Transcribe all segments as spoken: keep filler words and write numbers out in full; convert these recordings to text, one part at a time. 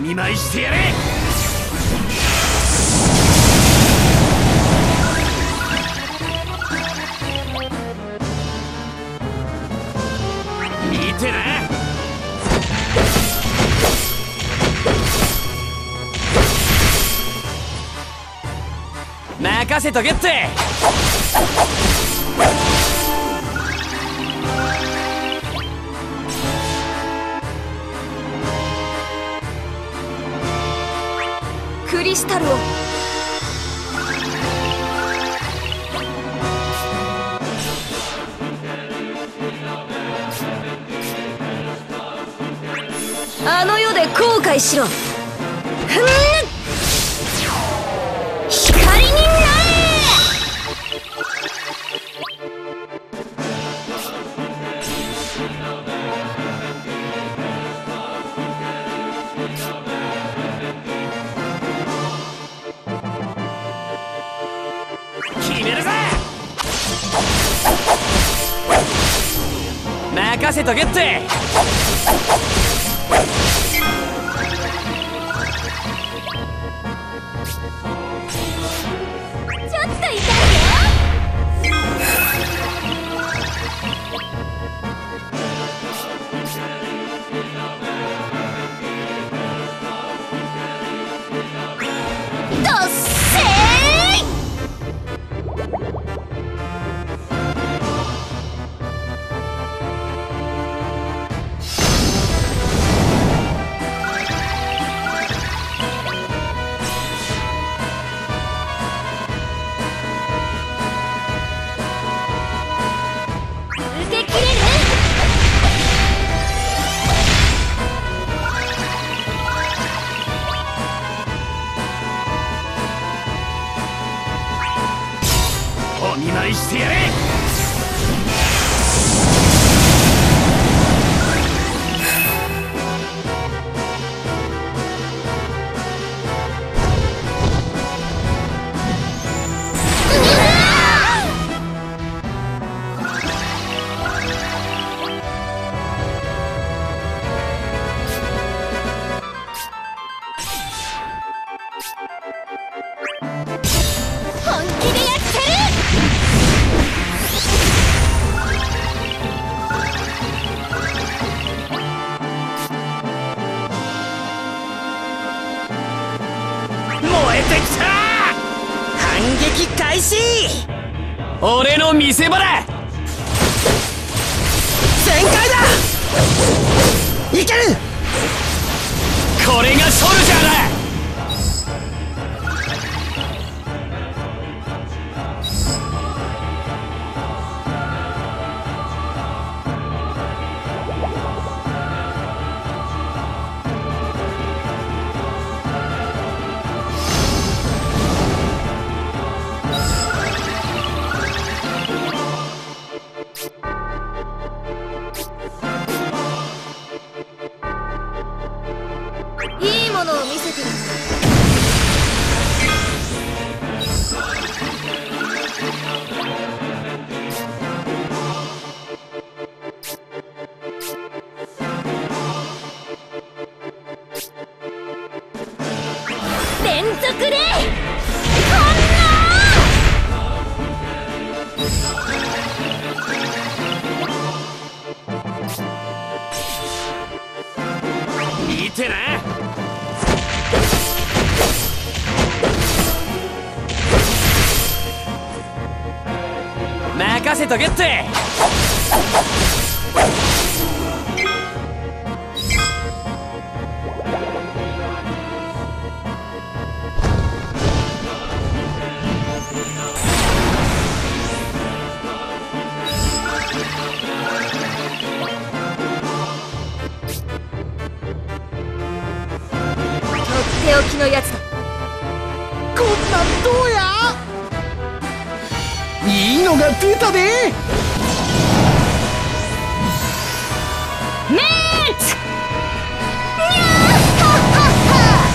見舞いしてやれ。見てな。任せとけって。 クリスタルを。あの世で後悔しろ。ふん、光になれ。 決めるぜ。任せとけって。 ちょっと痛いよ。どっせーい。 お見舞いしてやれ。 本気でやってる。 燃えてきた。反撃開始。俺の見せ場だ。全開だ。いける。これがソルジャーだ。 いいものを見せてる。連続で見てな。任せとけって。 手置きのやつだ。 こんなんどうや。いいのが出たで。 メーツにゃーはっはっは。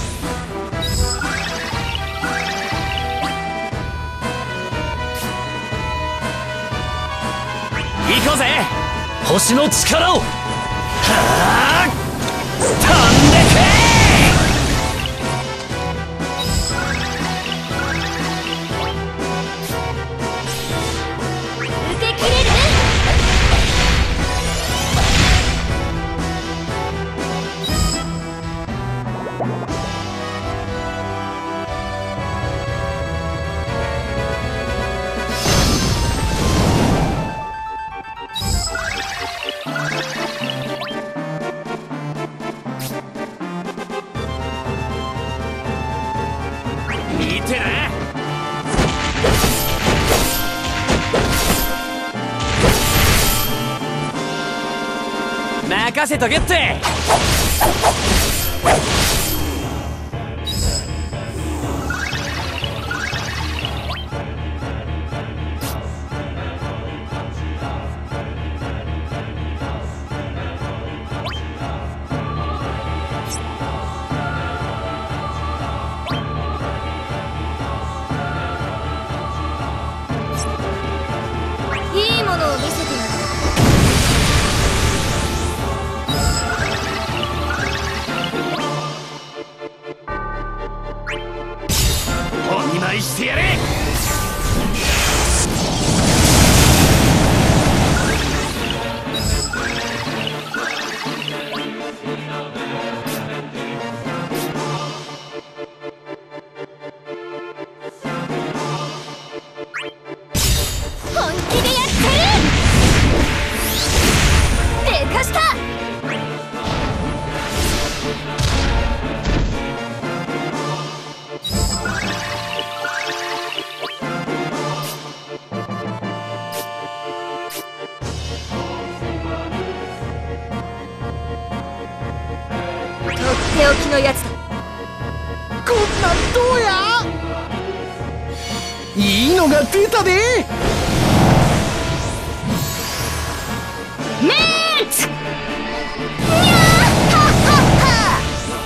行こうぜ。星の力を。はあ、飛んでけ。 任せとけって。 いいものを見せてやる。 お見舞いしてやれ。 本気でやってる。でかした。とっておきのやつだ。 こんなんどうや。いいのが出たで。 メーツ。にゃーはっはっは。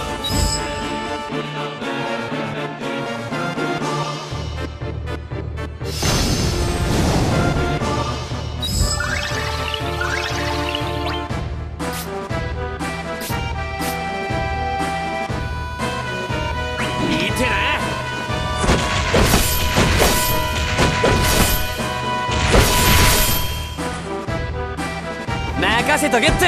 見てな。任せとけって。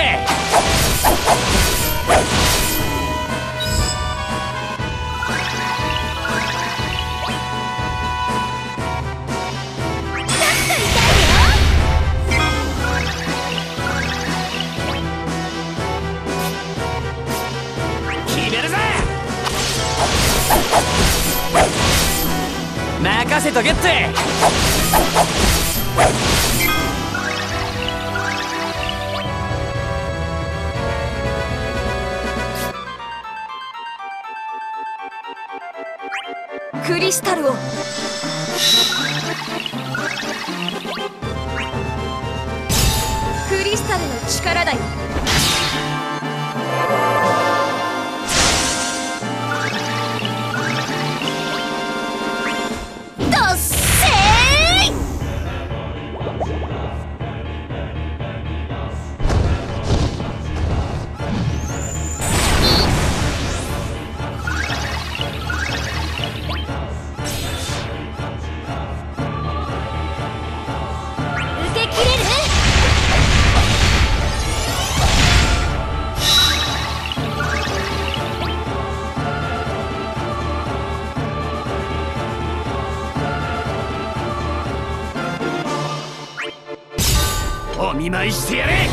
決めるぜ。任せとけって。 クリスタルを。クリスタルの力だよ。どっせーい。受けきれる。 お見舞いしてやれ。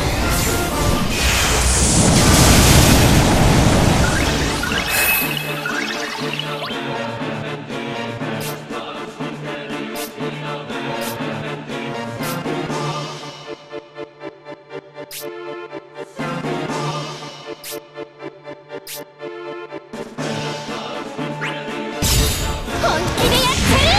本気でやってる。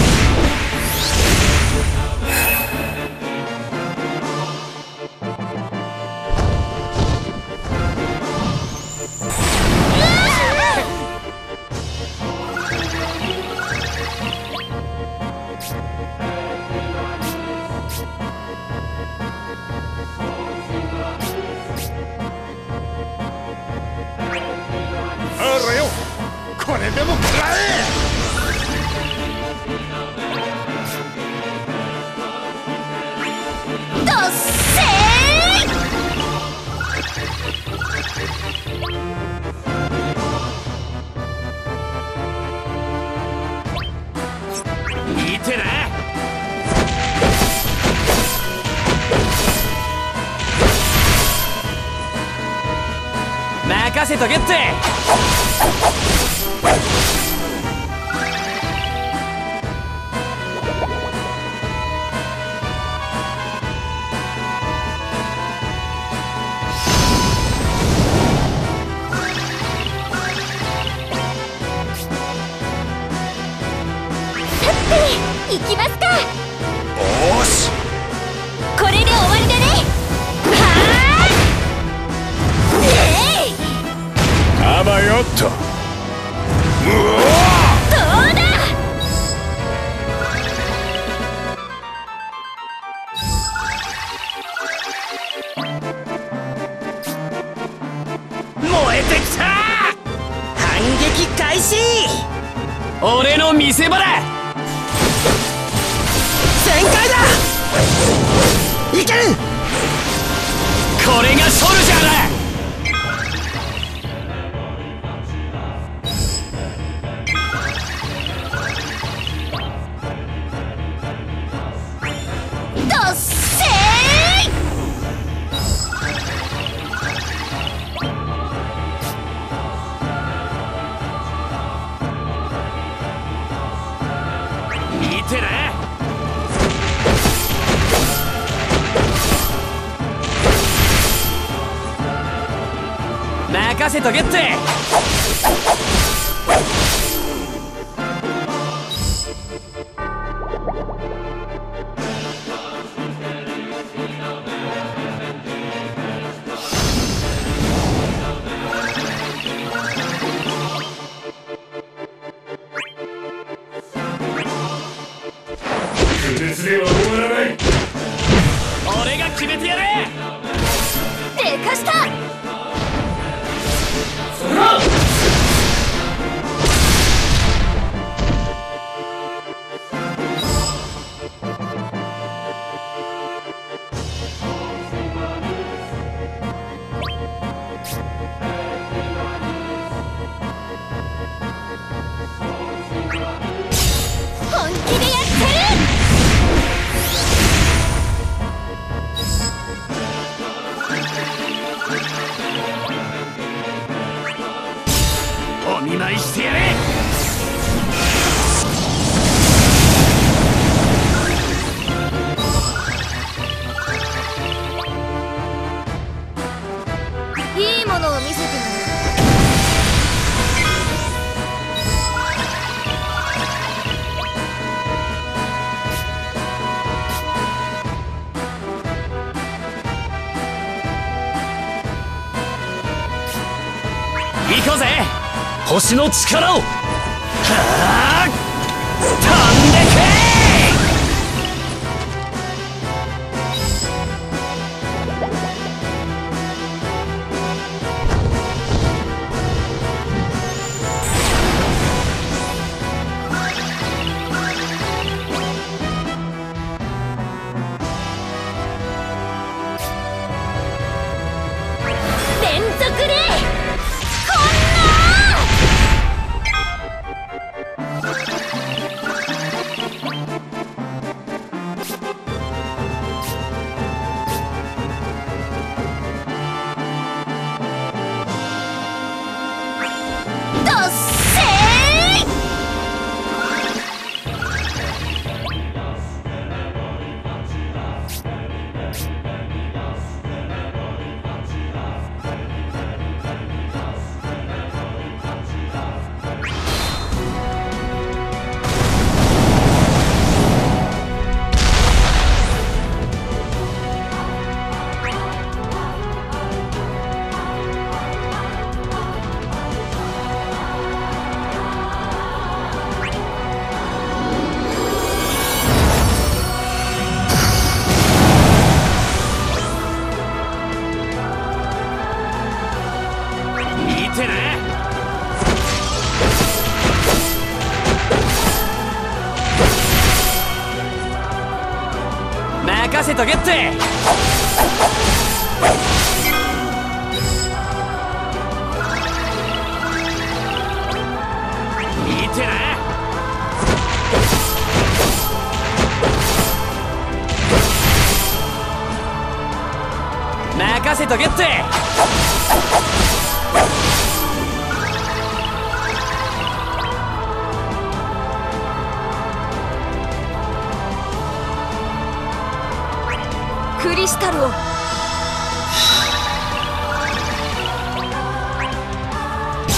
あらよ、これでも食らえ。 どっせーい。 見てな。任せとけって。 行きますか。 おーし、 これで終わりだね。はーい。えい。 あばよっと。うわどうだ。 燃えてきた。反撃開始。俺の見せ場だ。全開だ。いける。これがソルジャーだ。 どっせー。 見てな。任せとけって。 不徹では終わらない。 俺が決めてやる。 でかした。 そら本気でやってる。 お見舞いしてやれ。 いいものを見せてもらう。 行こうぜ。星の力を。はあ、飛んでけ。 連続でこんな。どっせー。 見てな。任せとけって。見てな。任せとけって。 クリスタルを。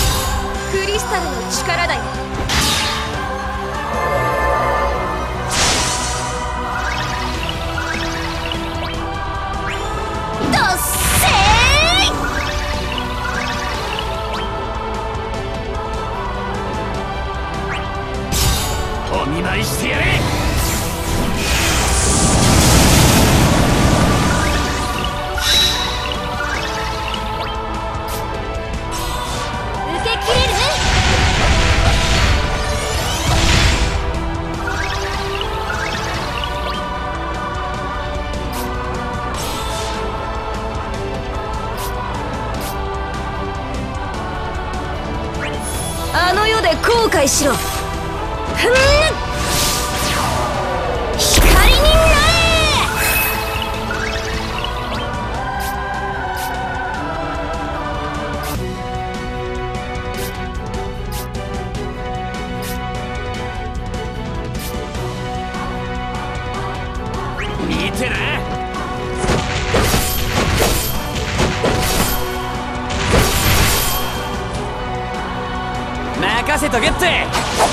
クリスタルの力だよ。 解しろ。ふん光になれ。 見てな。任せとけって。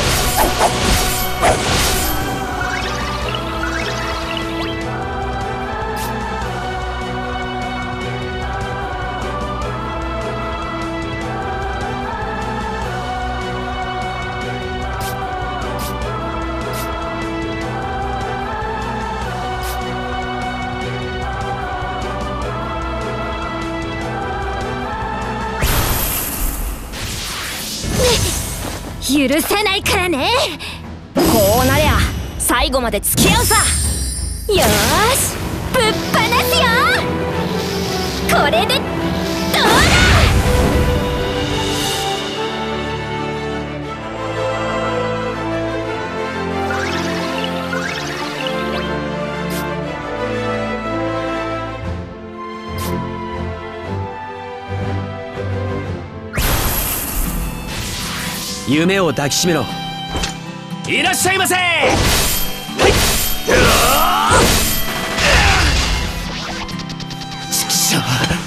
許せないからね。こうなりゃ最後まで付き合うさ。よーしぶっ放すよ。これでどうだ。 夢を抱きしめろ。いらっしゃいませ。はい。ちくしょう。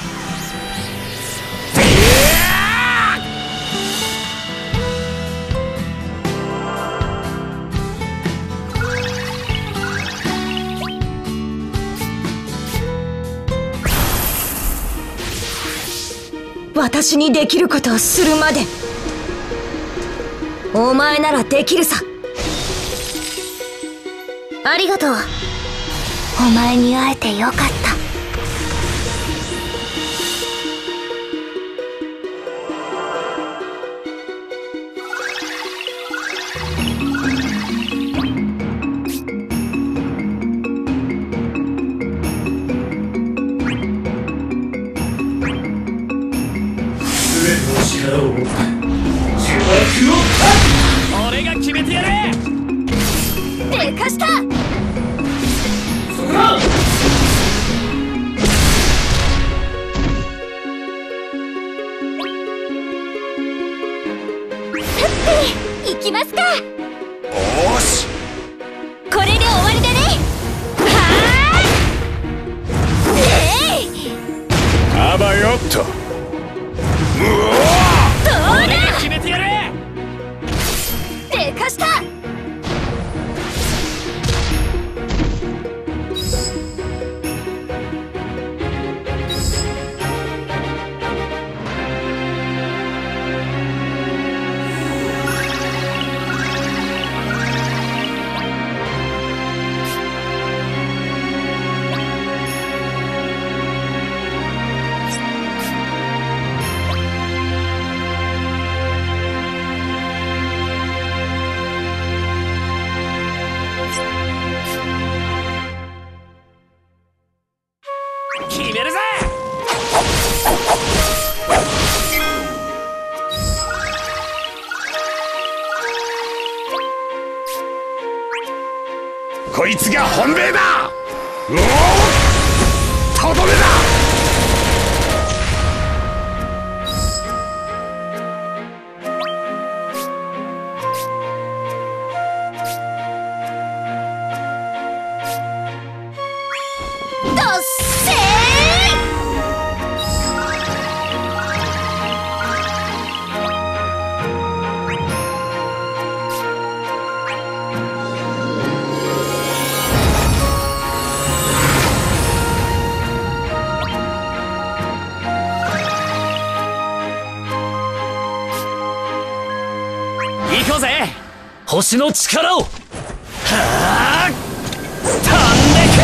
私にできることをするまで。お前ならできるさ。ありがとう。お前に会えてよかった。 全ての力を持って呪縛を。 俺が決めてやれ。 でかした。 そこだ。 行きますか。 おーし。 これで終わりだね。はーい。えい。 あばよっと。むおー。 どうだ。 俺が決めてやれ。 でかした。 決めるぜ。 こいつが本命だ。うおー、とどめだ。 どっせー。 行こうぜ。星の力を。はあ。飛んでけ。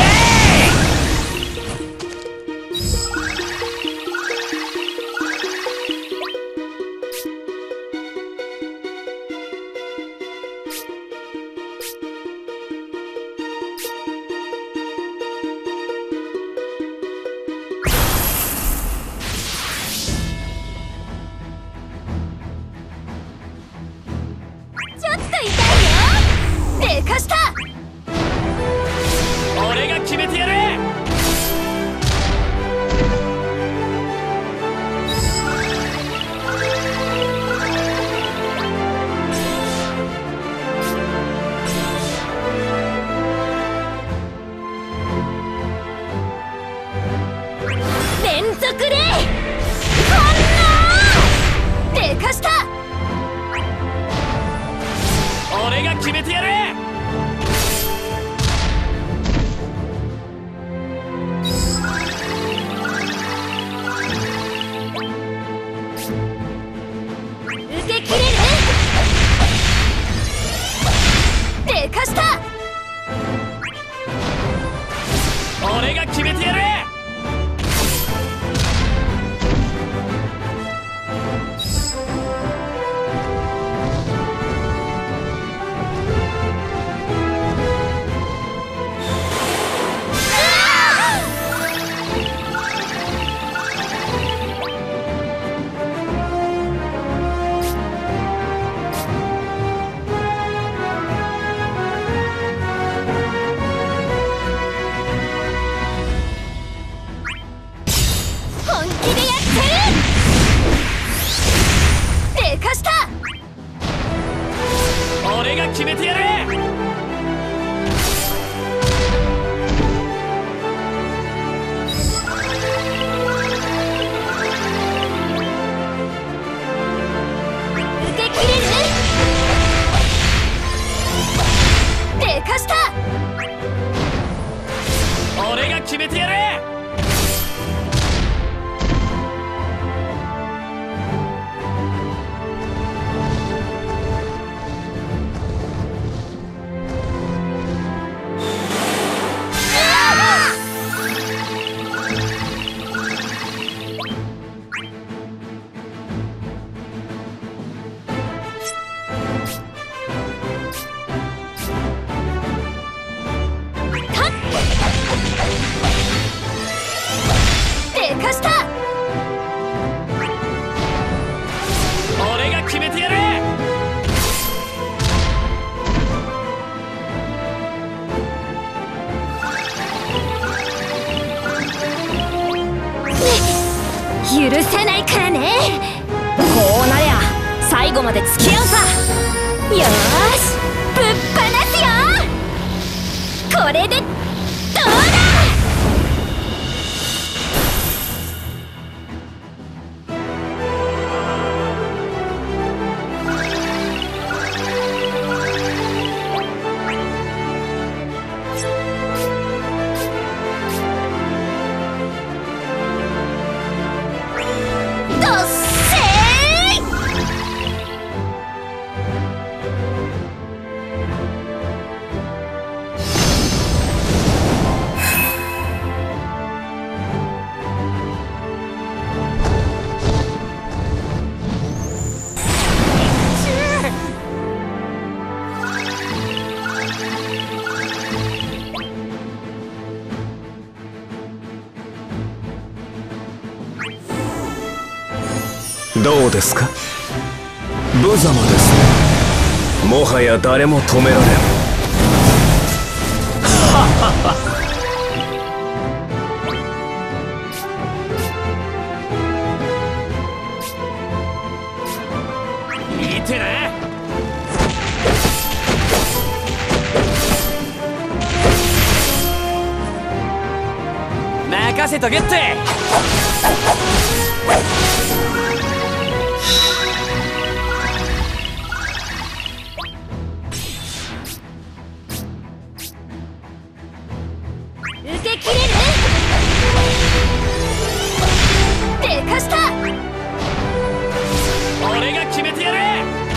俺が決めてやる。俺が決めてやる。 受けきれる。でかした。 俺が決めてやる。俺が決めてやる。 許せないからね。こうなりゃ最後まで付き合うさ。よーし、ぶっ放すよ。これでどうだ。 どうですか。無様ですね。もはや誰も止められん。 見てな。任せとけって。 受けきれる。でかした。 俺が決めてやる。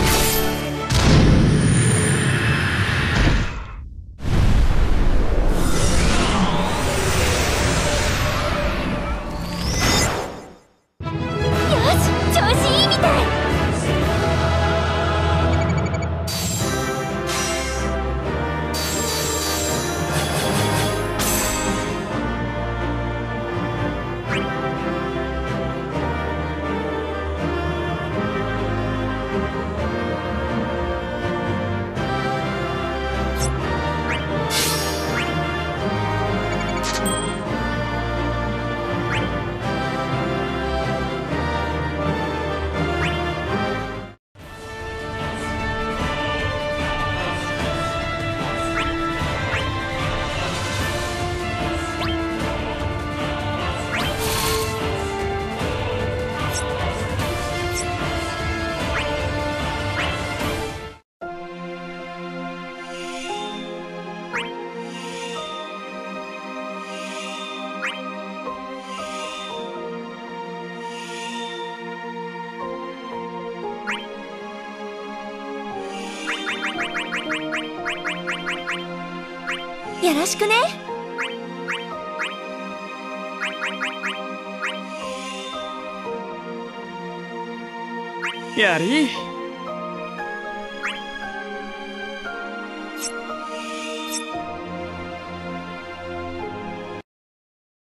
よし、調子いいみたい。よろしくね。 やり